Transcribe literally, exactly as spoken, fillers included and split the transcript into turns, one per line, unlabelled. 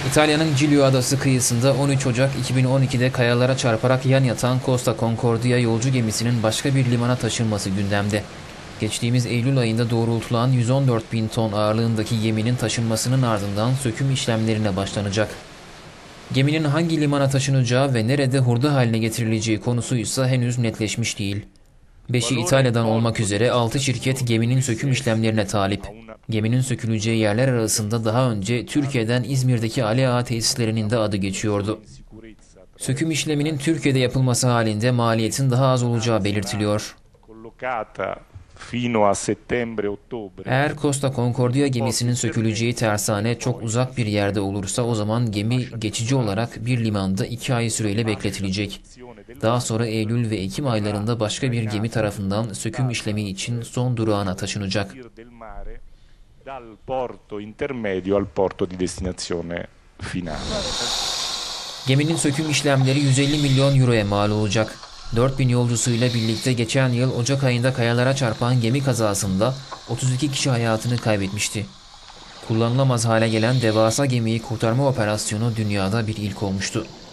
İtalya'nın Giglio Adası kıyısında on üç Ocak iki bin on iki'de kayalara çarparak yan yatan Costa Concordia yolcu gemisinin başka bir limana taşınması gündemde. Geçtiğimiz Eylül ayında doğrultulan yüz on dört bin ton ağırlığındaki geminin taşınmasının ardından söküm işlemlerine başlanacak. Geminin hangi limana taşınacağı ve nerede hurda haline getirileceği konusu ise henüz netleşmiş değil. Beşi İtalya'dan olmak üzere altı şirket geminin söküm işlemlerine talip. Geminin söküleceği yerler arasında daha önce Türkiye'den İzmir'deki Ali Ağa tesislerinin de adı geçiyordu. Söküm işleminin Türkiye'de yapılması halinde maliyetin daha az olacağı belirtiliyor. Eğer Costa Concordia gemisinin söküleceği tersane çok uzak bir yerde olursa o zaman gemi geçici olarak bir limanda iki ay süreyle bekletilecek. Daha sonra Eylül ve Ekim aylarında başka bir gemi tarafından söküm işlemi için son durağına taşınacak. Geminin söküm işlemleri yüz elli milyon euroya mal olacak. dört bin yolcusuyla birlikte geçen yıl Ocak ayında kayalara çarpan gemi kazasında otuz iki kişi hayatını kaybetmişti. Kullanılamaz hale gelen devasa gemiyi kurtarma operasyonu dünyada bir ilk olmuştu.